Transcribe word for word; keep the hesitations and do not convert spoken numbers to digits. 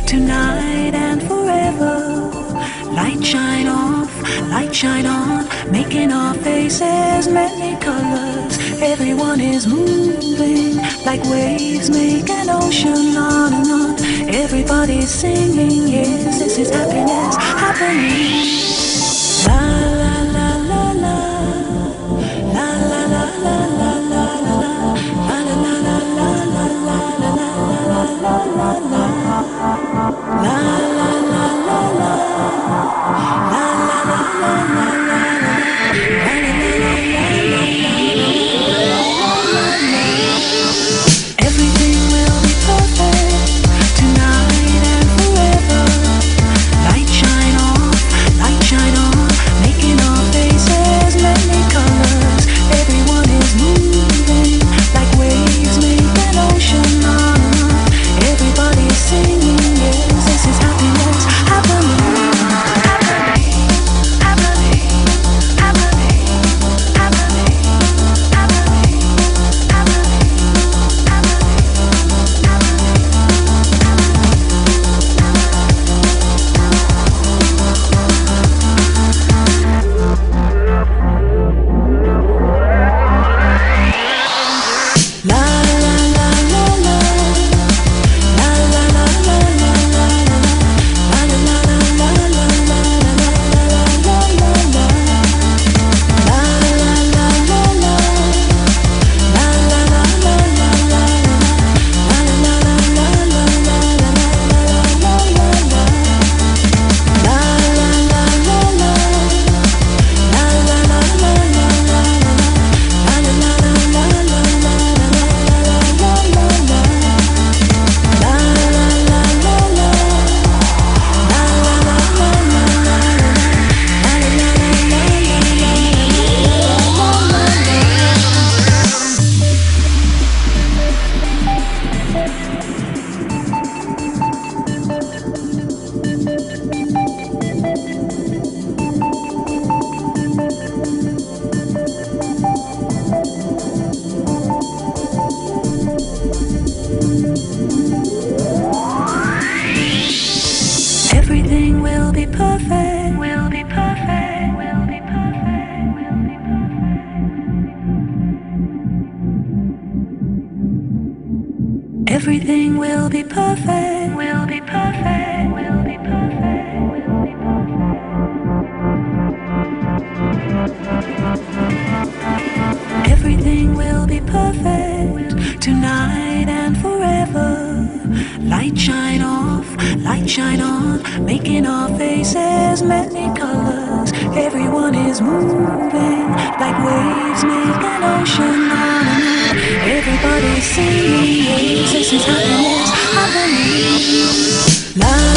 tonight and forever. Light shine off, light shine on, making our faces many colors. Everyone is moving like waves make an ocean on and on. Everybody's singing, yes, this is happiness happening. La la la la la, la la la la la la la, la la la la la la la la la la la la, la la la la la, la la la la la la, la la la la la la. Everything will be perfect tonight and forever. Light shine off, light shine on, making our faces many colors. Everyone is moving like waves make an ocean on and on. Everybody's singing, yes, this is happiness happening. Everything will be perfect, will be perfect, will be perfect, will be perfect. Everything will be perfect, will be perfect, will be perfect, will be perfect. Everything will be perfect tonight and forever. Light shine off, light shine on, making our faces many colors. Everyone is moving like waves make an ocean on and on. Everybody's singing, yes, this is happiness happening. La